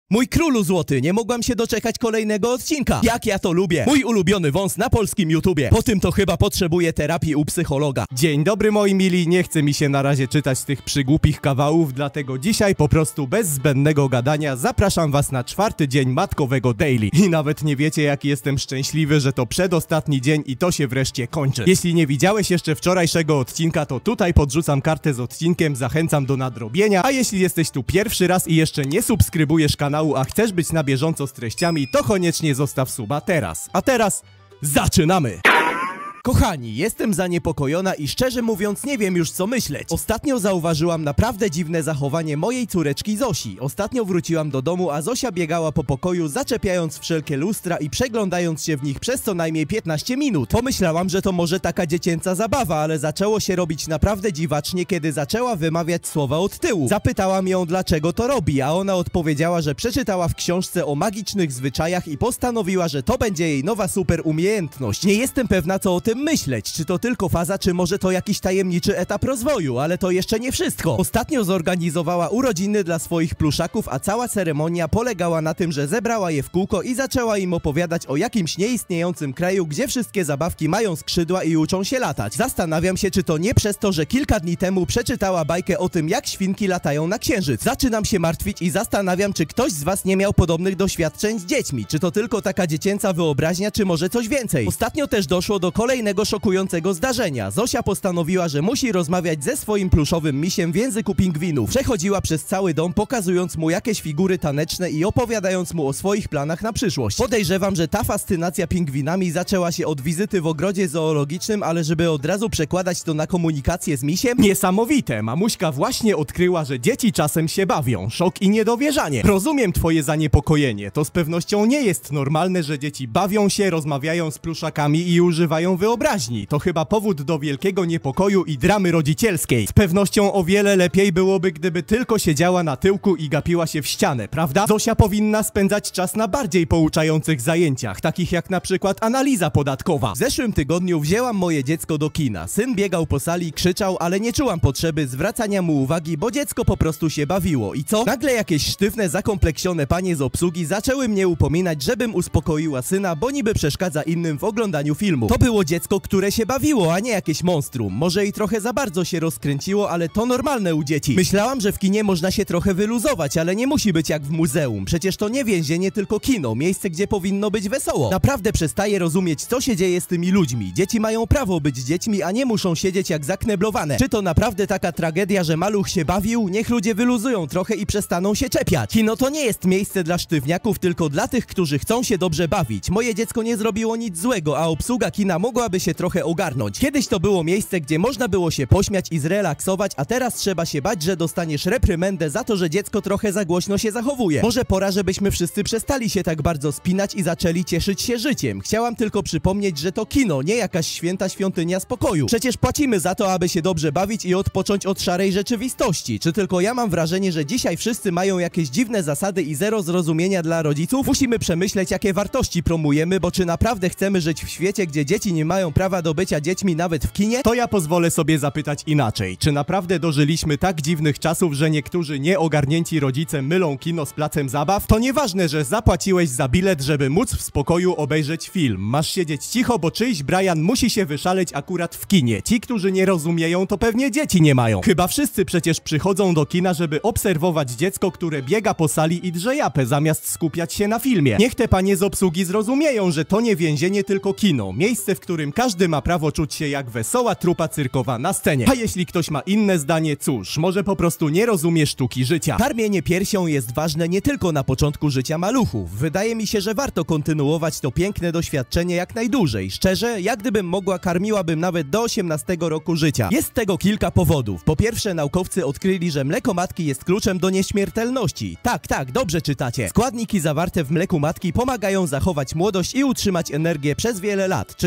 Mój królu złoty, nie mogłam się doczekać kolejnego odcinka. Jak ja to lubię. Mój ulubiony wąs na polskim YouTubie. Po tym to chyba potrzebuję terapii u psychologa. Dzień dobry moi mili, nie chce mi się na razie czytać tych przygłupich kawałów, dlatego dzisiaj po prostu bez zbędnego gadania zapraszam was na 4. dzień matkowego daily. I nawet nie wiecie jak jestem szczęśliwy, że to przedostatni dzień i to się wreszcie kończy. Jeśli nie widziałeś jeszcze wczorajszego odcinka, to tutaj podrzucam kartę z odcinkiem, zachęcam do nadrobienia, a jeśli jesteś tu pierwszy raz i jeszcze nie subskrybujesz kanału, a chcesz być na bieżąco z treściami, to koniecznie zostaw suba teraz. A teraz zaczynamy! Kochani, jestem zaniepokojona i szczerze mówiąc nie wiem już co myśleć. Ostatnio zauważyłam naprawdę dziwne zachowanie mojej córeczki Zosi. Ostatnio wróciłam do domu, a Zosia biegała po pokoju, zaczepiając wszelkie lustra i przeglądając się w nich przez co najmniej 15 minut. Pomyślałam, że to może taka dziecięca zabawa, ale zaczęło się robić naprawdę dziwacznie, kiedy zaczęła wymawiać słowa od tyłu. Zapytałam ją, dlaczego to robi, a ona odpowiedziała, że przeczytała w książce o magicznych zwyczajach i postanowiła, że to będzie jej nowa super umiejętność. Nie jestem pewna, co o tym myśleć, czy to tylko faza, czy może to jakiś tajemniczy etap rozwoju, ale to jeszcze nie wszystko. Ostatnio zorganizowała urodziny dla swoich pluszaków, a cała ceremonia polegała na tym, że zebrała je w kółko i zaczęła im opowiadać o jakimś nieistniejącym kraju, gdzie wszystkie zabawki mają skrzydła i uczą się latać. Zastanawiam się, czy to nie przez to, że kilka dni temu przeczytała bajkę o tym, jak świnki latają na księżyc. Zaczynam się martwić i zastanawiam, czy ktoś z was nie miał podobnych doświadczeń z dziećmi. Czy to tylko taka dziecięca wyobraźnia, czy może coś więcej. Ostatnio też doszło do kolejnego szokującego zdarzenia. Zosia postanowiła, że musi rozmawiać ze swoim pluszowym misiem w języku pingwinów. Przechodziła przez cały dom, pokazując mu jakieś figury taneczne i opowiadając mu o swoich planach na przyszłość. Podejrzewam, że ta fascynacja pingwinami zaczęła się od wizyty w ogrodzie zoologicznym, ale żeby od razu przekładać to na komunikację z misiem? Niesamowite! Mamuśka właśnie odkryła, że dzieci czasem się bawią. Szok i niedowierzanie. Rozumiem twoje zaniepokojenie. To z pewnością nie jest normalne, że dzieci bawią się, rozmawiają z pluszakami i używają wyobraźni. To chyba powód do wielkiego niepokoju i dramy rodzicielskiej. Z pewnością o wiele lepiej byłoby, gdyby tylko siedziała na tyłku i gapiła się w ścianę, prawda? Zosia powinna spędzać czas na bardziej pouczających zajęciach, takich jak na przykład analiza podatkowa. W zeszłym tygodniu wzięłam moje dziecko do kina. Syn biegał po sali, krzyczał, ale nie czułam potrzeby zwracania mu uwagi, bo dziecko po prostu się bawiło. I co? Nagle jakieś sztywne, zakompleksione panie z obsługi zaczęły mnie upominać, żebym uspokoiła syna, bo niby przeszkadza innym w oglądaniu filmu. To było dziecko, które się bawiło, a nie jakieś monstrum. Może i trochę za bardzo się rozkręciło, ale to normalne u dzieci. Myślałam, że w kinie można się trochę wyluzować, ale nie musi być jak w muzeum. Przecież to nie więzienie, tylko kino. Miejsce, gdzie powinno być wesoło. Naprawdę przestaję rozumieć, co się dzieje z tymi ludźmi. Dzieci mają prawo być dziećmi, a nie muszą siedzieć jak zakneblowane. Czy to naprawdę taka tragedia, że maluch się bawił? Niech ludzie wyluzują trochę i przestaną się czepiać. Kino to nie jest miejsce dla sztywniaków, tylko dla tych, którzy chcą się dobrze bawić. Moje dziecko nie zrobiło nic złego, a obsługa kina mogłaby się trochę ogarnąć. Kiedyś to było miejsce, gdzie można było się pośmiać i zrelaksować, a teraz trzeba się bać, że dostaniesz reprymendę za to, że dziecko trochę za głośno się zachowuje. Może pora, żebyśmy wszyscy przestali się tak bardzo spinać i zaczęli cieszyć się życiem. Chciałam tylko przypomnieć, że to kino, nie jakaś święta świątynia spokoju. Przecież płacimy za to, aby się dobrze bawić i odpocząć od szarej rzeczywistości. Czy tylko ja mam wrażenie, że dzisiaj wszyscy mają jakieś dziwne zasady i zero zrozumienia dla rodziców? Musimy przemyśleć, jakie wartości promujemy, bo czy naprawdę chcemy żyć w świecie, gdzie dzieci nie mają prawa do bycia dziećmi nawet w kinie? To ja pozwolę sobie zapytać inaczej. Czy naprawdę dożyliśmy tak dziwnych czasów, że niektórzy nieogarnięci rodzice mylą kino z placem zabaw? To nieważne, że zapłaciłeś za bilet, żeby móc w spokoju obejrzeć film. Masz siedzieć cicho, bo czyjś Brian musi się wyszaleć akurat w kinie. Ci, którzy nie rozumieją, to pewnie dzieci nie mają. Chyba wszyscy przecież przychodzą do kina, żeby obserwować dziecko, które biega po sali i drze japę, zamiast skupiać się na filmie. Niech te panie z obsługi zrozumieją, że to nie więzienie, tylko kino. Miejsce, w którym każdy ma prawo czuć się jak wesoła trupa cyrkowa na scenie. A jeśli ktoś ma inne zdanie, cóż, może po prostu nie rozumie sztuki życia. Karmienie piersią jest ważne nie tylko na początku życia maluchów. Wydaje mi się, że warto kontynuować to piękne doświadczenie jak najdłużej. Szczerze, jak gdybym mogła, karmiłabym nawet do 18 roku życia. Jest tego kilka powodów. Po pierwsze, naukowcy odkryli, że mleko matki jest kluczem do nieśmiertelności. Tak, dobrze czytacie. Składniki zawarte w mleku matki pomagają zachować młodość i utrzymać energię przez wiele lat. Czy nie chcielibyście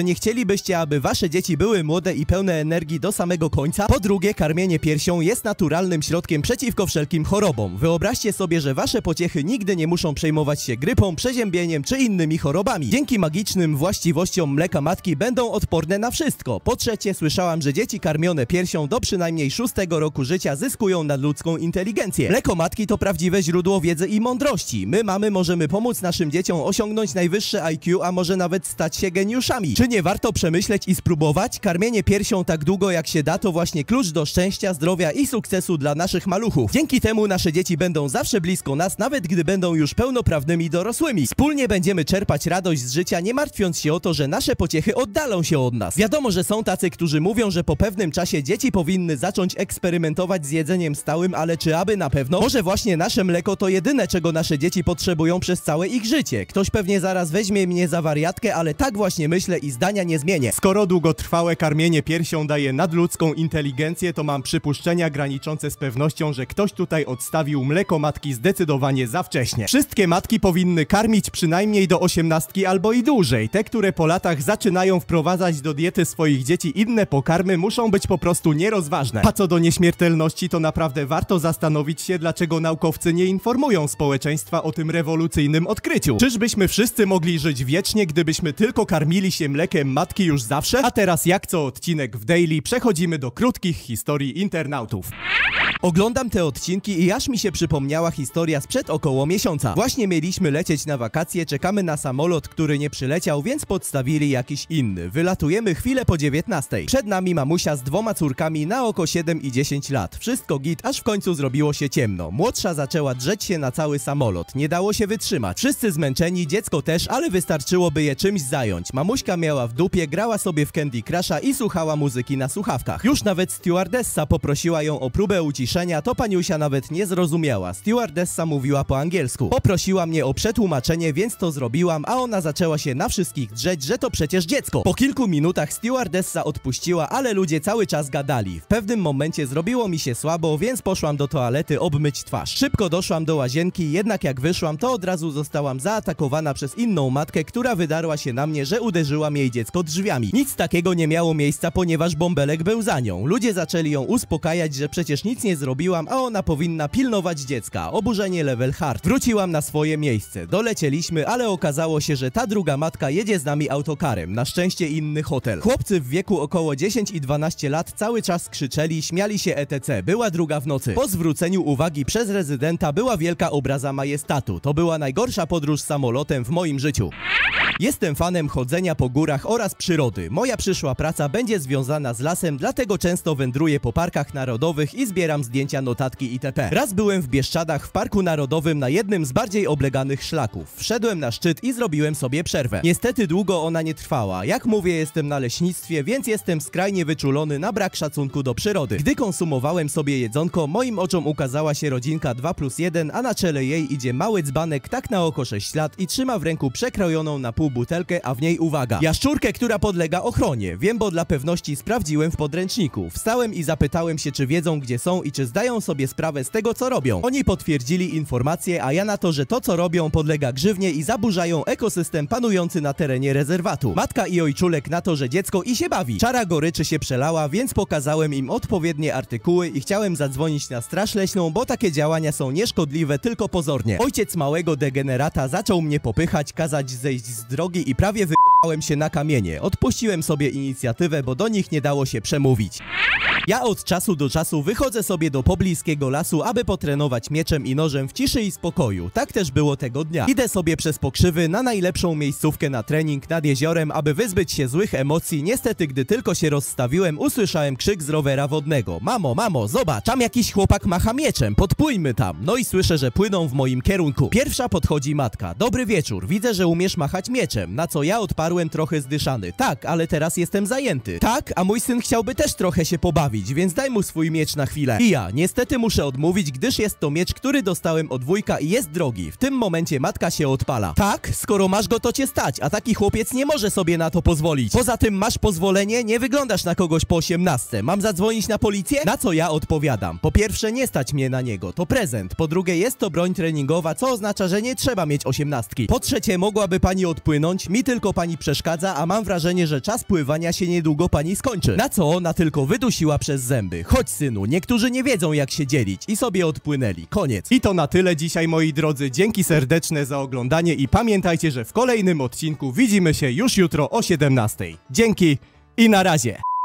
Chcielibyście, aby wasze dzieci były młode i pełne energii do samego końca? Po drugie, karmienie piersią jest naturalnym środkiem przeciwko wszelkim chorobom. Wyobraźcie sobie, że wasze pociechy nigdy nie muszą przejmować się grypą, przeziębieniem czy innymi chorobami. Dzięki magicznym właściwościom mleka matki będą odporne na wszystko. Po trzecie, słyszałam, że dzieci karmione piersią do przynajmniej 6 roku życia zyskują nadludzką inteligencję. Mleko matki to prawdziwe źródło wiedzy i mądrości. My, mamy, możemy pomóc naszym dzieciom osiągnąć najwyższe IQ, a może nawet stać się geniuszami. Czy nie warto przemyśleć i spróbować? Karmienie piersią tak długo jak się da to właśnie klucz do szczęścia, zdrowia i sukcesu dla naszych maluchów. Dzięki temu nasze dzieci będą zawsze blisko nas, nawet gdy będą już pełnoprawnymi dorosłymi. Wspólnie będziemy czerpać radość z życia, nie martwiąc się o to, że nasze pociechy oddalą się od nas. Wiadomo, że są tacy, którzy mówią, że po pewnym czasie dzieci powinny zacząć eksperymentować z jedzeniem stałym, ale czy aby na pewno? Może właśnie nasze mleko to jedyne, czego nasze dzieci potrzebują przez całe ich życie. Ktoś pewnie zaraz weźmie mnie za wariatkę, ale tak właśnie myślę i zdania nie zmienię. Skoro długotrwałe karmienie piersią daje nadludzką inteligencję, to mam przypuszczenia graniczące z pewnością, że ktoś tutaj odstawił mleko matki zdecydowanie za wcześnie. Wszystkie matki powinny karmić przynajmniej do 18 albo i dłużej. Te, które po latach zaczynają wprowadzać do diety swoich dzieci inne pokarmy, muszą być po prostu nierozważne. A co do nieśmiertelności, to naprawdę warto zastanowić się, dlaczego naukowcy nie informują społeczeństwa o tym rewolucyjnym odkryciu. Czyżbyśmy wszyscy mogli żyć wiecznie, gdybyśmy tylko karmili się mlekiem matki już zawsze? A teraz, jak co odcinek w Daily, przechodzimy do krótkich historii internautów. Oglądam te odcinki i aż mi się przypomniała historia sprzed około miesiąca. Właśnie mieliśmy lecieć na wakacje, czekamy na samolot, który nie przyleciał, więc podstawili jakiś inny. Wylatujemy chwilę po 19. Przed nami mamusia z 2 córkami na oko 7 i 10 lat. Wszystko git, aż w końcu zrobiło się ciemno. Młodsza zaczęła drzeć się na cały samolot. Nie dało się wytrzymać. Wszyscy zmęczeni, dziecko też, ale wystarczyłoby je czymś zająć. Mamuśka miała w dupie, grała sobie w Candy Crusha i słuchała muzyki na słuchawkach. Już nawet stewardessa poprosiła ją o próbę uciszenia, to paniusia nawet nie zrozumiała. Stewardessa mówiła po angielsku. Poprosiła mnie o przetłumaczenie, więc to zrobiłam, a ona zaczęła się na wszystkich drzeć, że to przecież dziecko. Po kilku minutach stewardessa odpuściła, ale ludzie cały czas gadali. W pewnym momencie zrobiło mi się słabo, więc poszłam do toalety obmyć twarz. Szybko doszłam do łazienki, jednak jak wyszłam, to od razu zostałam zaatakowana przez inną matkę, która wydarła się na mnie, że uderzyłam jej dziecko drzwiami. Nic takiego nie miało miejsca, ponieważ bąbelek był za nią. Ludzie zaczęli ją uspokajać, że przecież nic nie zrobiłam, a ona powinna pilnować dziecka. Oburzenie level hard. Wróciłam na swoje miejsce. Dolecieliśmy, ale okazało się, że ta druga matka jedzie z nami autokarem. Na szczęście inny hotel. Chłopcy w wieku około 10 i 12 lat cały czas krzyczeli, śmiali się etc. Była druga w nocy. Po zwróceniu uwagi przez rezydenta była wielka obraza majestatu. To była najgorsza podróż samolotem w moim życiu. Jestem fanem chodzenia po górach oraz przyrody. Moja przyszła praca będzie związana z lasem, dlatego często wędruję po parkach narodowych i zbieram zdjęcia, notatki itp. Raz byłem w Bieszczadach w Parku Narodowym na jednym z bardziej obleganych szlaków. Wszedłem na szczyt i zrobiłem sobie przerwę. Niestety długo ona nie trwała. Jak mówię, jestem na leśnictwie, więc jestem skrajnie wyczulony na brak szacunku do przyrody. Gdy konsumowałem sobie jedzonko, moim oczom ukazała się rodzinka 2+1, a na czele jej idzie mały dzbanek tak na oko 6 lat i trzyma w ręku przekrojoną na pół butelkę, a w niej uwaga, jaszczurkę, która podlega ochronie. Wiem, bo dla pewności sprawdziłem w podręczniku. Wstałem i zapytałem się, czy wiedzą, gdzie są i czy zdają sobie sprawę z tego, co robią. Oni potwierdzili informację, a ja na to, że to, co robią, podlega grzywnie i zaburzają ekosystem panujący na terenie rezerwatu. Matka i ojczulek na to, że dziecko i się bawi. Czara goryczy się przelała, więc pokazałem im odpowiednie artykuły i chciałem zadzwonić na straż leśną, bo takie działania są nieszkodliwe, tylko pozornie. Ojciec małego degenerata zaczął mnie popychać, kazać zejść z drogi i prawie wyjechałem się na kamienie. Odpuściłem sobie inicjatywę, bo do nich nie dało się przemówić. Ja od czasu do czasu wychodzę sobie do pobliskiego lasu, aby potrenować mieczem i nożem w ciszy i spokoju. Tak też było tego dnia. Idę sobie przez pokrzywy na najlepszą miejscówkę na trening nad jeziorem, aby wyzbyć się złych emocji. Niestety, gdy tylko się rozstawiłem, usłyszałem krzyk z rowera wodnego. Mamo, mamo, zobacz, tam jakiś chłopak macha mieczem, podpójmy tam. No i słyszę, że płyną w moim kierunku. Pierwsza podchodzi matka. Dobry wieczór, widzę, że umiesz machać mieczem. Na co ja odparłem trochę zdyszany. Tak, ale teraz jestem zajęty. Tak, a mój syn chciałby też trochę się pobawić. bawić, więc daj mu swój miecz na chwilę. I ja niestety muszę odmówić, gdyż jest to miecz, który dostałem od wujka i jest drogi. W tym momencie matka się odpala. Tak, skoro masz go, to cię stać, a taki chłopiec nie może sobie na to pozwolić. Poza tym masz pozwolenie, nie wyglądasz na kogoś po 18. Mam zadzwonić na policję? Na co ja odpowiadam. Po pierwsze, nie stać mnie na niego, to prezent. Po drugie, jest to broń treningowa, co oznacza, że nie trzeba mieć 18. Po trzecie, mogłaby pani odpłynąć, mi tylko pani przeszkadza, a mam wrażenie, że czas pływania się niedługo pani skończy. Na co ona tylko wydusiła przez zęby. Chodź, synu, niektórzy nie wiedzą, jak się dzielić. I sobie odpłynęli. Koniec. I to na tyle dzisiaj, moi drodzy. Dzięki serdeczne za oglądanie i pamiętajcie, że w kolejnym odcinku widzimy się już jutro o 17. Dzięki i na razie.